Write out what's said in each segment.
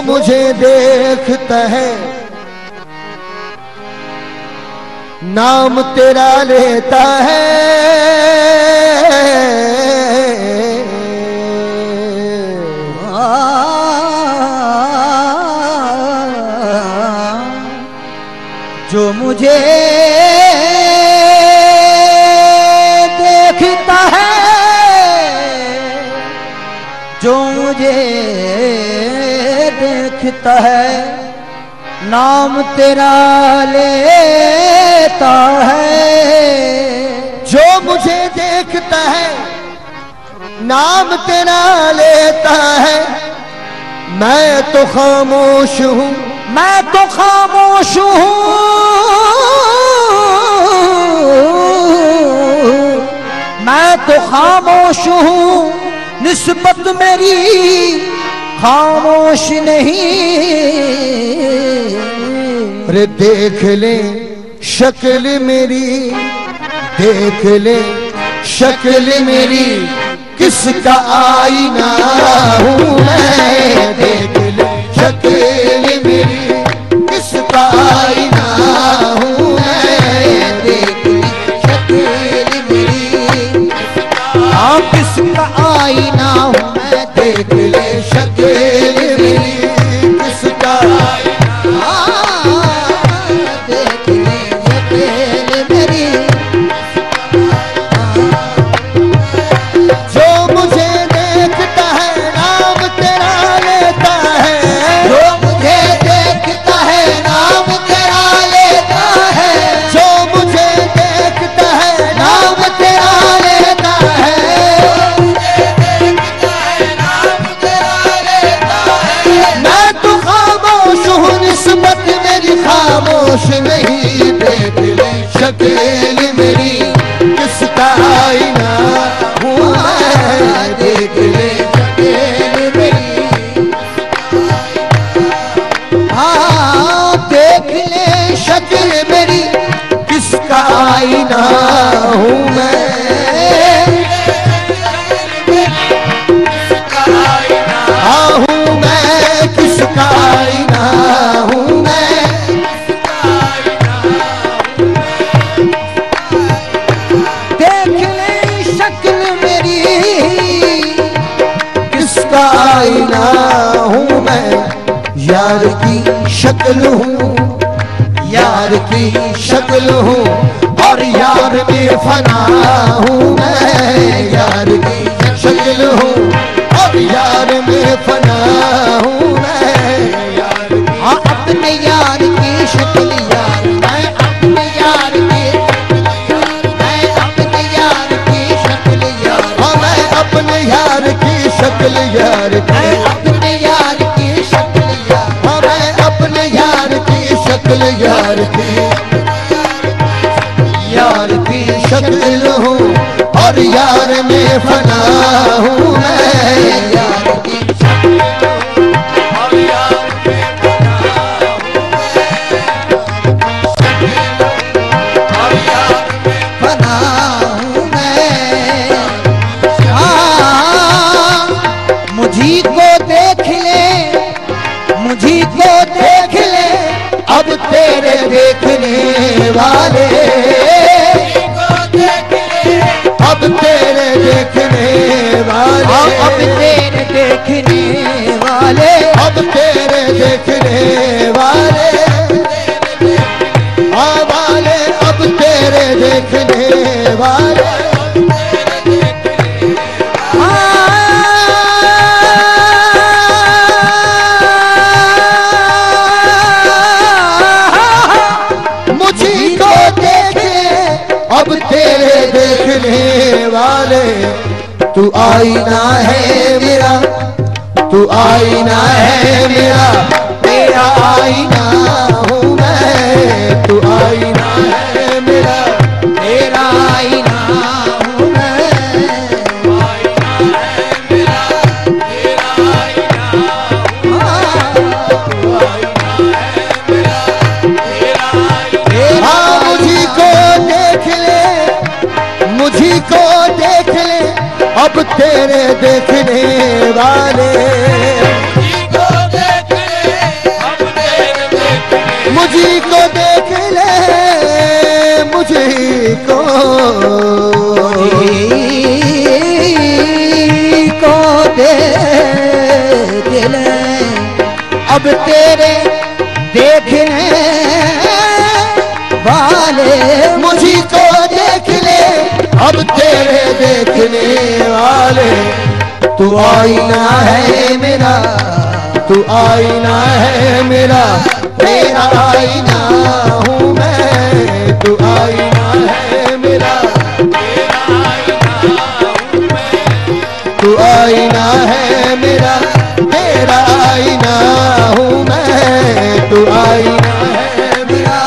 मुझे देखता है नाम तेरा लेता है, जो मुझे देखता है, जो मुझे देखता है, नाम तेरा लेता है। जो मुझे देखता है नाम तेरा लेता है, मैं तो खामोश हूँ, मैं तो खामोश हूँ, मैं तो खामोश हूँ, निस्बत मेरी खामोश नहीं। अरे देख ले शक्ल मेरी, देख ले शक्ल मेरी, किसका आईना हूँ मैं। देख ले शक्ल मेरी, किसका आईना हूँ मैं। देख ले शक्ल मेरी, हाँ किसका आईना हूँ मैं। देख ले शक्ल मेरी, किसका आईना, देख ले शक्ल मेरी। जो मुझे देखता है नाम तेरा लेता है, जो मुझे देखता है नाम तेरा लेता है, जो मुझे देखता है नाम तेरा लेता है। मैं तो खामोश हूँ, निस्बत मेरी खामोश नहीं। देख ले शक्ल मेरी, किसका आईना हूँ मैं। देख ले शक्ल मेरी, हाँ देख ले शक्ल मेरी, किसका आईना हूँ मैं। हाँ हूँ मैं, किसका आईना हूँ मैं। देख ले शक्ल मेरी, किसका आईना हूँ मैं। यार की शक्ल हूँ, यार की शक्ल हूँ, और यार में फना हूँ मैं। यार की शक्ल हूँ और यार में फना हूँ मैं। यार की, हाँ अपने यार की शक्ल यार, मैं अपने यार की, मैं अपने यार की शक्ल यार, हाँ मैं अपने यार की शक्ल यार मैं की, अपने यार की शक्ल यार, हाँ मैं अपने यार की शक्ल यार की, यार की शक्ल हूँ और यार में फना हूँ मैं। यार की शक्ल और यार में फना हूँ मैं। बना हूँ मैं। हाँ मुझी को देख ले, मुझी को देख ले, अब तेरे देखने वाले, अब तेरे देखने वाले, अब तेरे देखने वाले, अब तेरे देखने वाले, हाँ वाले, अब तेरे देखने वाले। मुझी को देखे अब तेरे देखने वाले, तू आईना है मेरा, तू आईना है मेरा, तेरा आईना हूँ मैं। तू आईना है मेरा, तेरा आईना हूँ मैं। आईना है मेरा, तेरा आईना हूँ मैं। तू आईना है मेरा, तेरा आईना। हाँ मुझी को देख ले, मुझी को देख ले, अब तेरे देखने वाले, मुझी को देख ले, मुझे को देख ले, मुझे को देख ले, अब तेरे देखने वाले मुझे को देख ले, अब तेरे देखने वाले। तू आईना है मेरा, तू आईना है मेरा, तेरा आईना हूँ मैं। तू आईना है मेरा, तेरा आईना हूँ मैं। तू आईना है मेरा, तेरा आईना हूँ मैं। तू आईना है मेरा,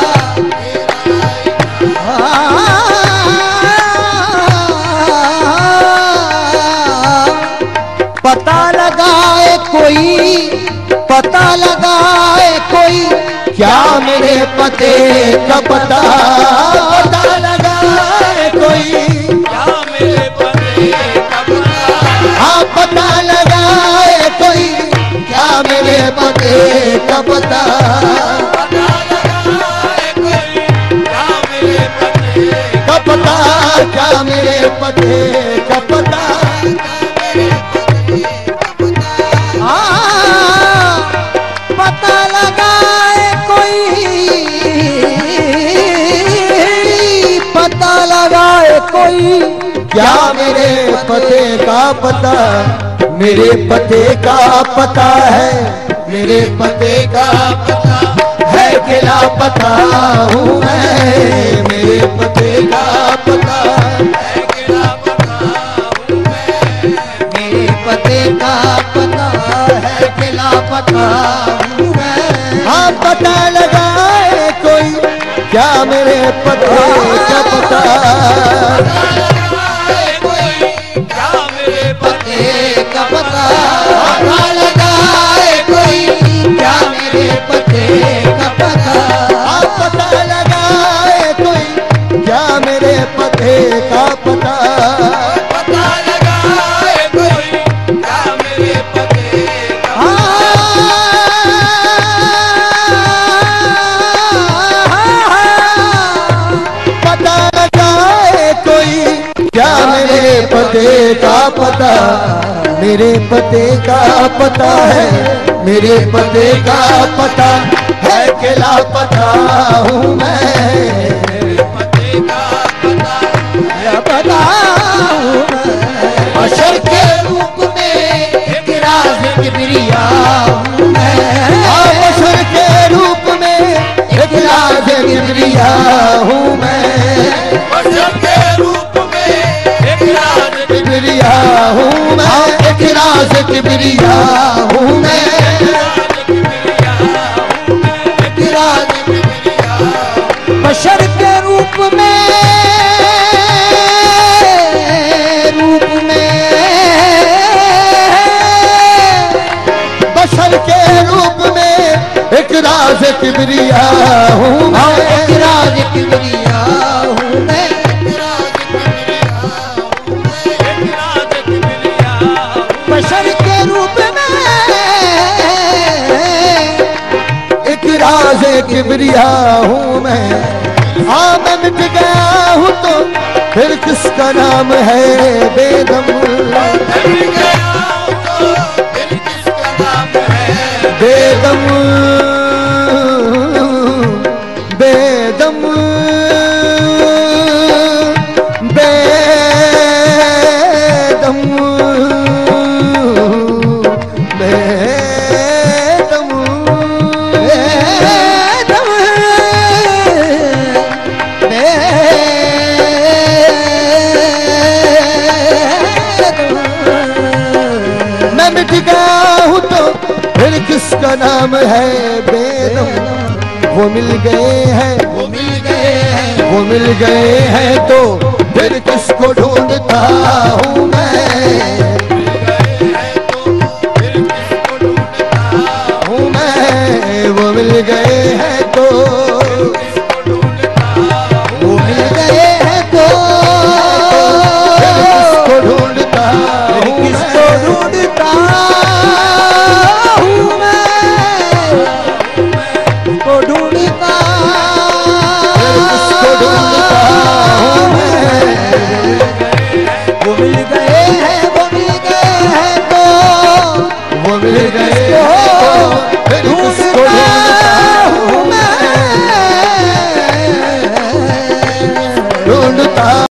पता लगाए कोई, पता लगाए कोई, क्या मेरे पते का पता, पता लगाए कोई, क्या मेरे पते का पता। हाँ पता लगाए कोई, क्या मेरे पते का पता, पता लगाए कोई, क्या मेरे पते का पता, क्या मेरे पते का पता। पता लगाए कोई, पता लगाए कोई, क्या मेरे पते का पता, मेरे पते का पता है, मेरे पते का पता है कि लापता हूँ मैं। मेरे पते का पता है कि लापता हूँ मैं। मेरे पते का पता है कि लापता हूँ मैं। हाँ पता लगाए कोई, क्या मेरे पते का पता, पते का पता, पता लगाए कोई, क्या मेरे पते का पता। पता लगाए कोई, क्या मेरे पते का पता, पता लगाए कोई, क्या मेरे पते का पता लगाए कोई, क्या मेरे पते का पता, मेरे पते का पता है, मेरे पते का पता है कि लापता हूँ मैं। मेरे पते का पता लापता हूँ मैं। बशर के रूप में एक राज किबरिया हूँ मैं। बशर के रूप में एक राज किबरिया हूँ मैं। बशर के रूप में एक राज किबरिया हूँ मैं। एक राज किबरिया हूँ मैं। बशर के रूप में, बशर के रूप में एक राज किबरिया हूँ मैं। एक राज किबरिया हूँ मैं। बशर के रूप में एक राज किबरिया हूँ मैं। हाँ मैं मिट गया हूँ तो फिर किसका नाम है बेदम। बेदम बेदम बेदम बेदम मैं मिट गया हूँ तो फिर किसका नाम है बेदम। वो मिल गए हैं, वो मिल गए हैं, वो मिल गए हैं तो फिर किसको ढूंढता हूँ मैं। हूँ मैं, वो मिल गए हैं तो वो मिल गए हैं तो किसको ढूंढता हूँ, किसको ढूंढता हूँ मैं, को ढूंढता वो मिल गए हैं